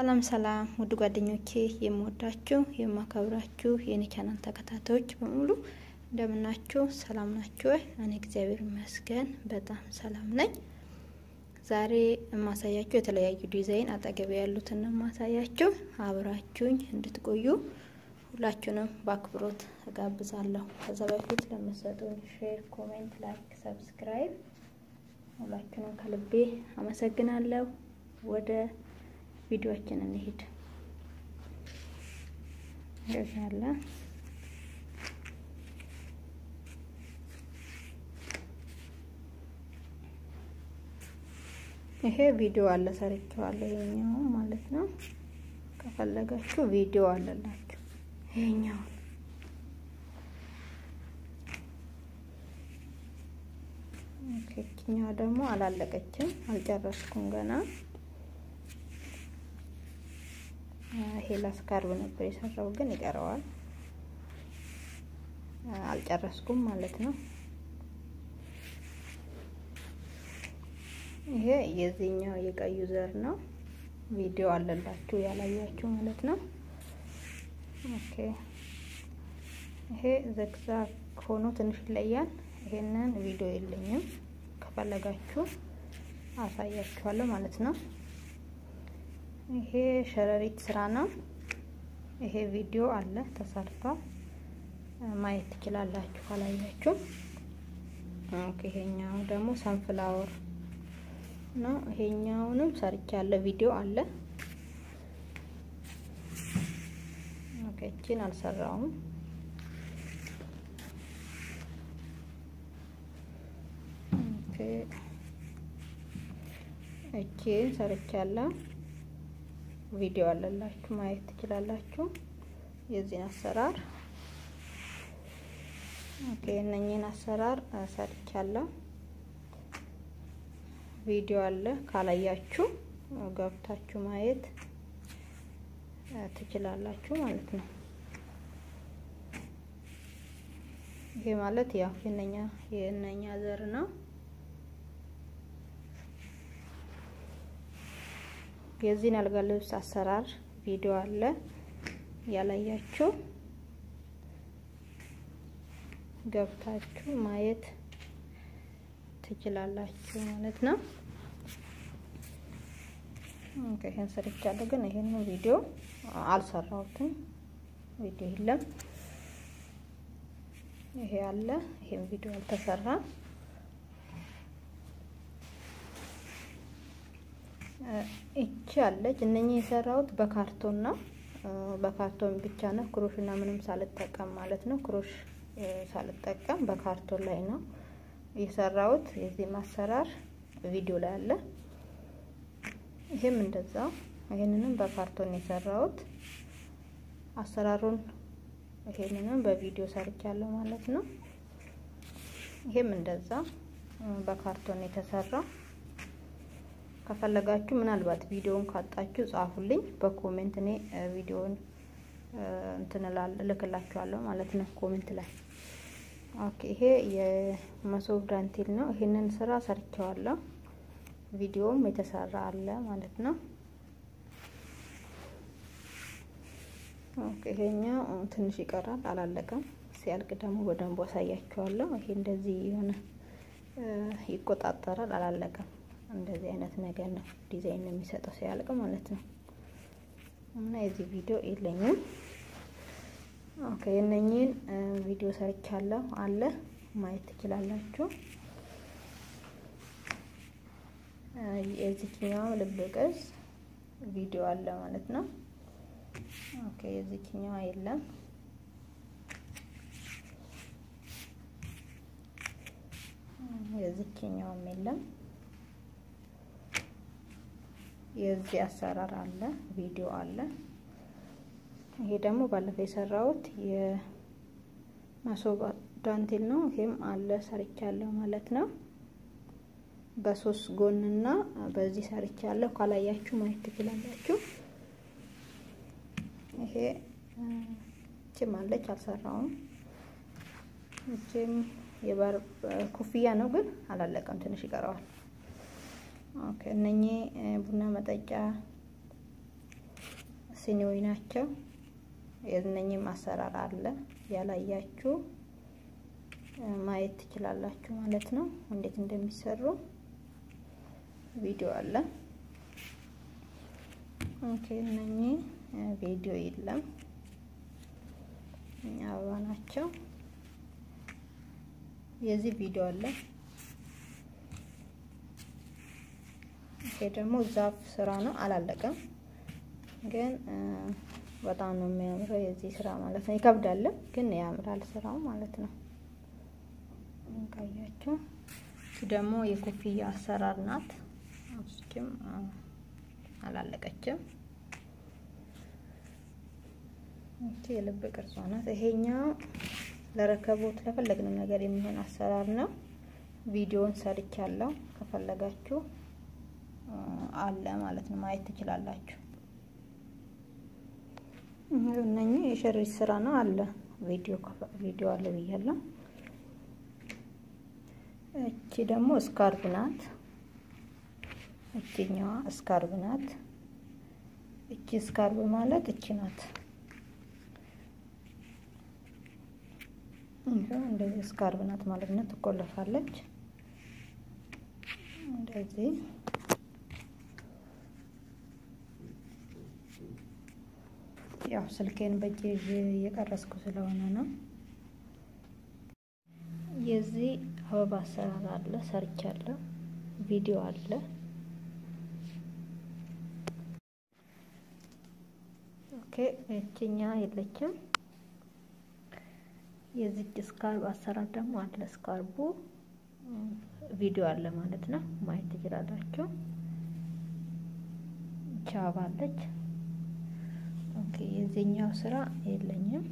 ሰላም ሰላም ውድ ጓደኞቼ የምወዳችሁ የማከብራችሁ የኔ ቻናል ተከታታዮች በሙሉ እንደምናችሁ ሰላም ናችሁ? እኔ እግዚአብሔር ይመስገን በጣም ሰላም ነኝ። ዛሬ ማሳያችሁ የተለያዩ ዲዛይን አጠገብ ያሉትን ማሳያችሁ አብራችሁኝ እንድትቆዩ ሁላችሁንም በአክብሮት እጋብዛለሁ። ከዛ በፊት ለምትሰጡኝ ሼር፣ ኮሜንት፣ ላይክ፣ ሰብስክራይብ ሁላችሁንም ከልቤ አመሰግናለሁ። ወደ ቪዲዮአችን እንሂድ። ያለ ይሄ ቪዲዮ አለ ሰርቼዋለሁ ይሄኛው ማለት ነው። ከፈለጋችሁ ቪዲዮ አለላችሁ ይሄኛው ከኪኛው ደግሞ አላለቀችም አልጨረስኩም ገና። ይሄ ላስካርብ ነበር የሰራው ግን ይቀረዋል አልጨረስኩም ማለት ነው። ይሄ የዚህኛው የቀዩ ዘር ነው። ቪዲዮ አለላችሁ ያላያችሁ ማለት ነው። ኦኬ ይሄ ዘግዛግ ሆኖ ትንሽ ይለያል። ይሄንን ቪዲዮ የለኝም ከፈለጋችሁ አሳያችኋለሁ ማለት ነው። ይሄ ሸረሪት ስራ ነው። ይሄ ቪዲዮ አለ ተሰርቷል ማየት ትችላላችሁ ካላያችሁ። ኦኬ ይሄኛው ደግሞ ሰንፍላወር ነው። ይሄኛውንም ሰርቻለሁ ቪዲዮ አለ። ኦኬ እቺን አልሰራውም። ኦኬ እቺን ሰርቻለሁ ቪዲዮ አለላችሁ ማየት ትችላላችሁ የዚህን አሰራር። ኦኬ እነኚህን አሰራር ሰርቻለሁ ቪዲዮ አለ ካላያችሁ ገብታችሁ ማየት ትችላላችሁ ማለት ነው። ይሄ ማለት ያው የነኛ ዘር ነው። የዚህን አልጋ ልብስ አሰራር ቪዲዮ አለ ያላያችሁ ገብታችሁ ማየት ትችላላችሁ ማለት ነው። ኦኬ ይሄን ሰርቻለሁ ግን ይሄንን ቪዲዮ አልሰራሁትም ቪዲዮ የለም። ይሄ አለ ይሄን ቪዲዮ አልተሰራም። እቺ አለች እነኚህ የሰራሁት በካርቶን ነው። በካርቶን ብቻ ነው ክሮሽና ምንም ሳልጠቀም ማለት ነው። ክሮሽ ሳልጠቀም በካርቶን ላይ ነው የሰራሁት። የዚህ ማሰራር ቪዲዮ ላይ አለ። ይሄም እንደዛው ይሄንንም በካርቶን የሰራሁት አሰራሩን ይሄንንም በቪዲዮ ሰርቻለሁ ማለት ነው። ይሄም እንደዛው በካርቶን የተሰራ። ከፈለጋችሁ ምናልባት ቪዲዮውን ካጣችሁ ጻፉልኝ በኮሜንት እኔ ቪዲዮውን ልክላችኋለሁ ማለት ነው ኮሜንት ላይ። ኦኬ ይሄ የመሶብ ዳንቴል ነው። ይሄንን ስራ ሰርቻለሁ ቪዲዮም የተሰራ አለ ማለት ነው። ኦኬ ይሄኛው ትንሽ ይቀራል አላለቀም። ሲያልቅ ደግሞ በደንብ አሳያችኋለሁ። ይሄ እንደዚህ የሆነ ይቆጣጣራል አላለቀም። እንደዚህ አይነት ነገር ነው ዲዛይን የሚሰጠው ሲያልቅ ማለት ነው። እና የዚህ ቪዲዮ የለኝም። ኦኬ እነኚህን ቪዲዮ ሰርቻለሁ አለ ማየት ትችላላችሁ። የዚህኛው ልብ ቅርጽ ቪዲዮ አለ ማለት ነው። ኦኬ የዚህኛው የለም። የዚህኛውም የለም። የዚህ አሰራር አለ ቪዲዮ አለ። ይሄ ደግሞ ባለፈው የሰራሁት የመሶብ ዳንቴል ነው። ይሄም አለ ሰርቻለሁ ማለት ነው። በሶስት ጎንና በዚህ ሰርቻለሁ ካላያችሁ ማየት ትችላላችሁ። ይሄ እቺም አለች አልሰራውም። እቺም የባር ኮፍያ ነው ግን አላለቀም ትንሽ ይቀረዋል። ኦኬ እነኚህ ቡና መጠጫ ሲኒዎች ናቸው። የነኝም አሰራር አለ ያላያችሁ ማየት ትችላላችሁ ማለት ነው። እንዴት እንደሚሰሩ ቪዲዮ አለ። ኦኬ እነኚህ ቪዲዮ የለም አበባ ናቸው። የዚህ ቪዲዮ አለ። ይሄ ደግሞ ዛፍ ስራ ነው፣ አላለቀም ግን በጣም ነው የሚያምረው የዚህ ስራ ማለት ነው። ይከብዳል ግን ያምራል ስራው ማለት ነው። እንካያችሁ ደግሞ የኮፍያ አሰራር ናት። እሱም አላለቀችም። እቺ የልብ ቅርጿ ናት። ይሄኛው ለረከቦት ለፈለግነው ነገር የሚሆን አሰራር ነው። ቪዲዮን ሰርቻለሁ ከፈለጋችሁ አለ ማለት ነው፣ ማየት ትችላላችሁ። እነኚህ የሸሪት ስራ ነው አለ ቪዲዮ አለ ብያለሁ። እቺ ደግሞ ስካርብ ናት። እቺኛዋ ስካርብ ናት። እቺ ስካርብ ማለት እቺ ናት። እንደዚህ ስካርብ ናት ማለት ነው። ትቆለፋለች እንደዚህ። ያው ስልኬን በእጄ እየቀረስኩ ስለሆነ ነው። የዚህ አበባ አሰራር አለ ሰርቻለሁ፣ ቪዲዮ አለ። ኦኬ እቺኛ የለችም። የዚህ ስካርብ አሰራር ደግሞ አለ። ስካርቡ ቪዲዮ አለ ማለት ነው፣ ማየት ትችላላችሁ። ቻባለች። ኦኬ የዚህኛው ስራ የለኝም፣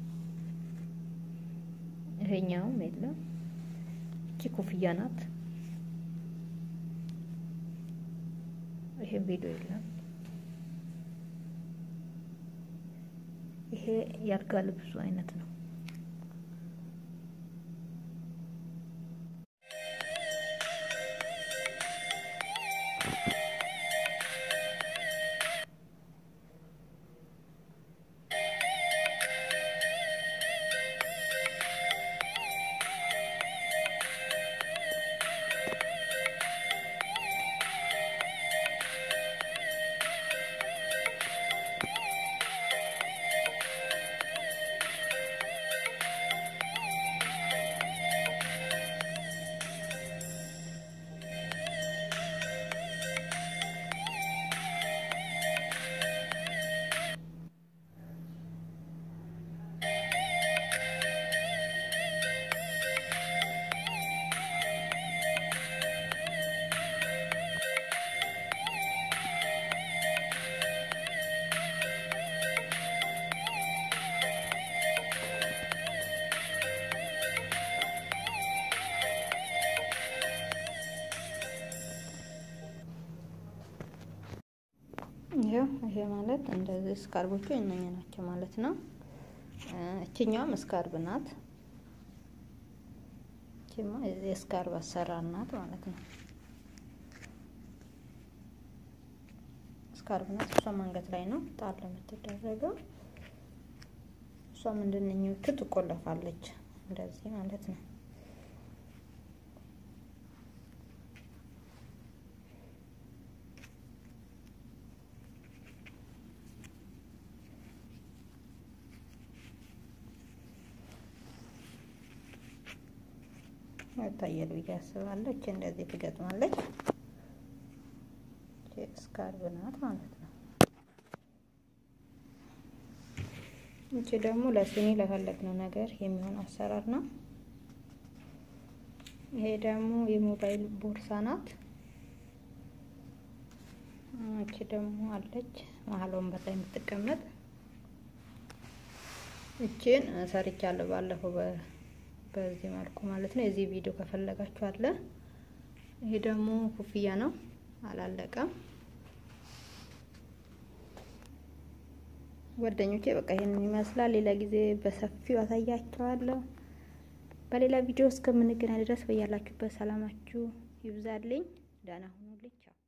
ይሄኛውም የለም። እቺ ኮፍያ ናት። ይሄ ቪዲዮ የለም። ይሄ ያልጋ ልብሱ አይነት ነው። ይሄ ማለት እንደዚህ ስካርቦቹ እነኛ ናቸው ማለት ነው። እቺኛውም ስካርብ ናት። እቺማ እዚህ ስካርብ አሰራር ናት ማለት ነው። ስካርብ ናት። እሷ አንገት ላይ ነው ጣል የምትደረገው። እሷ ምንድነው ትቆለፋለች እንደዚህ ማለት ነው። ታየል ብዬ አስባለሁ። እቺ እንደዚህ ትገጥማለች። እቺ ስካርብ ናት ማለት ነው። እቺ ደግሞ ለሲኒ ለፈለግነው ነገር የሚሆን አሰራር ነው። ይሄ ደግሞ የሞባይል ቦርሳ ናት። እቺ ደግሞ አለች መሀል ወንበር ላይ የምትቀመጥ። እቺን ሰርቻለሁ ባለፈው በዚህ መልኩ ማለት ነው። የዚህ ቪዲዮ ከፈለጋችሁ አለ። ይሄ ደግሞ ኮፍያ ነው፣ አላለቀም። ጓደኞቼ በቃ ይሄንን ይመስላል። ሌላ ጊዜ በሰፊው አሳያችኋለሁ። በሌላ ቪዲዮ እስከምንገናኝ ድረስ በያላችሁበት ሰላማችሁ ይብዛልኝ። ደህና ሁኑልኝ። ቻው።